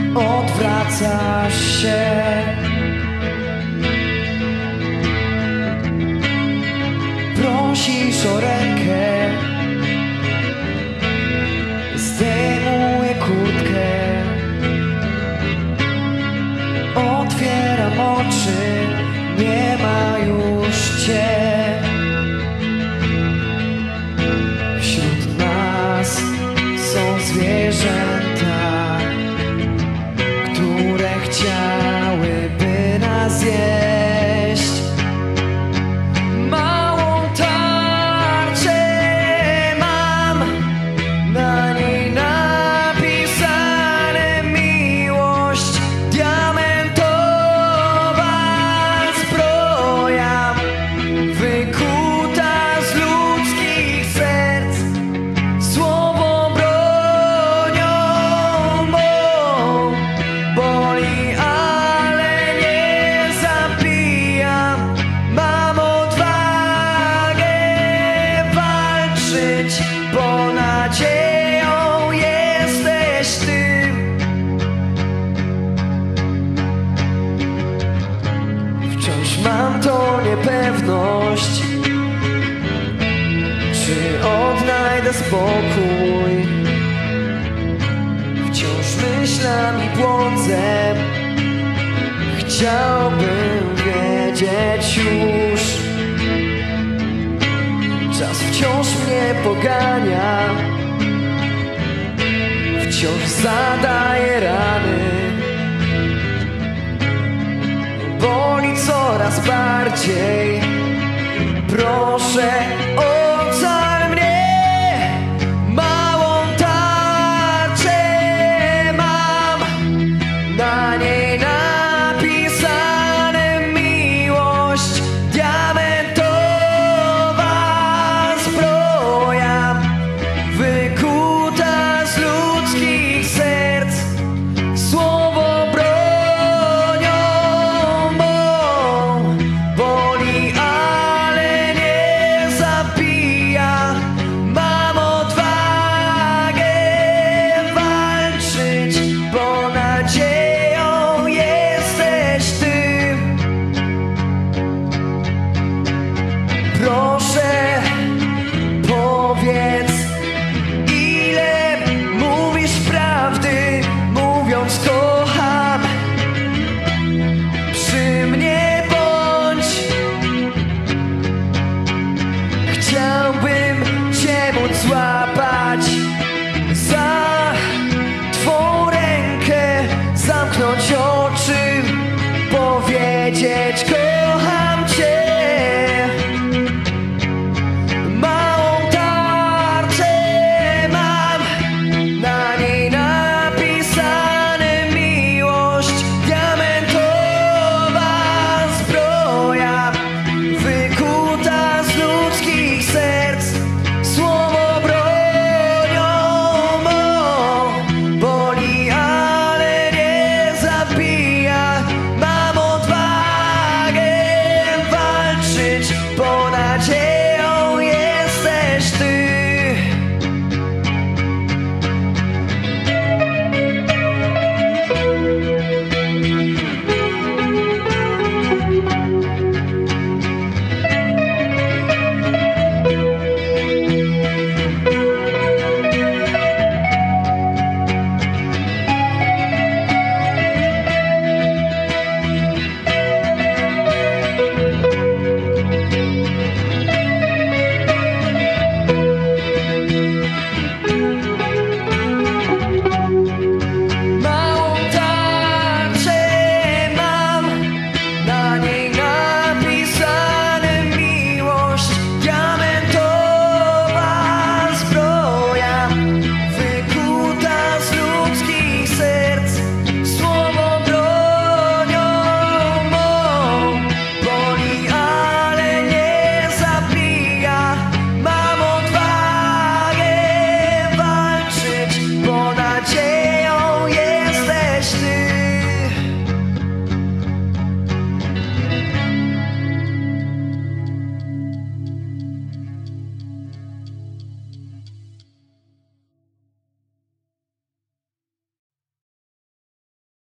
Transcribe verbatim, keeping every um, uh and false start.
odwracasz się. Prosisz o rękę, zdejmuję kurtkę, otwieram oczy, nie ma już cię. Wśród nas są zwierzęta, które chciałyby nas jeść. Małą tarczę mam, na niej napisane miłość, diamentowa zbroja, wykuta z ludzkich serc, słowo bronią mą. Boli, ale nie zabijam, mam odwagę walczyć, bo nadzieją jesteś ty. Wciąż mam tą niepewność, czy odnajdę spokój. Wciąż myślami błądzę, chciałbym wiedzieć już. Czas wciąż mnie pogania, wciąż zadaje rany. Boli coraz bardziej,